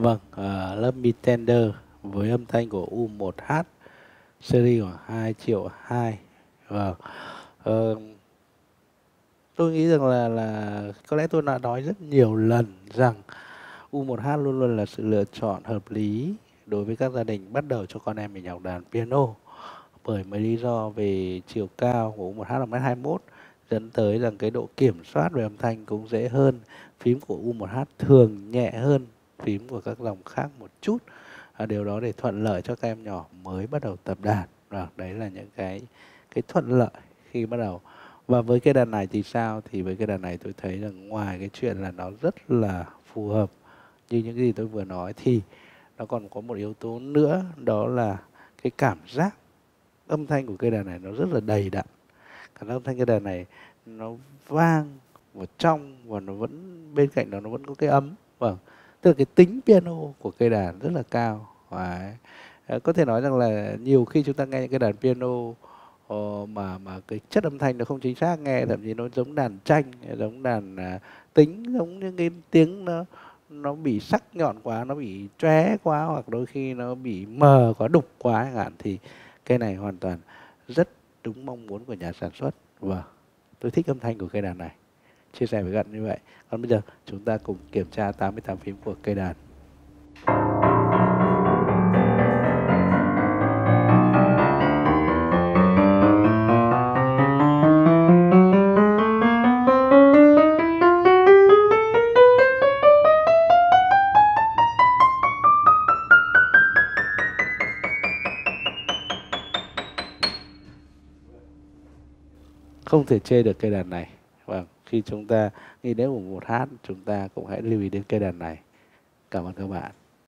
Vâng, Love Me Tender với âm thanh của U1H, series khoảng 2,2 triệu. Vâng. Ờ, tôi nghĩ rằng là có lẽ tôi đã nói rất nhiều lần rằng U1H luôn luôn là sự lựa chọn hợp lý đối với các gia đình bắt đầu cho con em mình học đàn piano, bởi mấy lý do về chiều cao của U1H là 1m21, dẫn tới rằng cái độ kiểm soát về âm thanh cũng dễ hơn. Phím của U1H thường nhẹ hơn phím của các dòng khác một chút. Điều đó để thuận lợi cho các em nhỏ mới bắt đầu tập đàn. Và đấy là những cái thuận lợi khi bắt đầu. Và với cái đàn này thì sao? Thì với cái đàn này tôi thấy rằng ngoài cái chuyện là nó rất là phù hợp như những gì tôi vừa nói, thì nó còn có một yếu tố nữa, đó là cái cảm giác âm thanh của cây đàn này nó rất là đầy đặn. Cảm giác âm thanh cây đàn này nó vang và trong, và nó vẫn bên cạnh đó nó vẫn có cái ấm. Vâng, tức là cái tính piano của cây đàn rất là cao. Đấy. Có thể nói rằng là nhiều khi chúng ta nghe những cái đàn piano mà cái chất âm thanh nó không chính xác, nghe thậm chí nó giống đàn tranh, giống đàn tính, giống những cái tiếng nó bị sắc nhọn quá, nó bị chóe quá, hoặc đôi khi nó bị mờ quá, đục quá chẳng hạn, thì cây này hoàn toàn rất đúng mong muốn của nhà sản xuất. Và tôi thích âm thanh của cây đàn này, chia sẻ với bạn như vậy. Còn bây giờ chúng ta cùng kiểm tra 88 phím của cây đàn. Không thể chê được cây đàn này. Vâng, khi chúng ta nghĩ đến U1H, chúng ta cũng hãy lưu ý đến cây đàn này. Cảm ơn các bạn.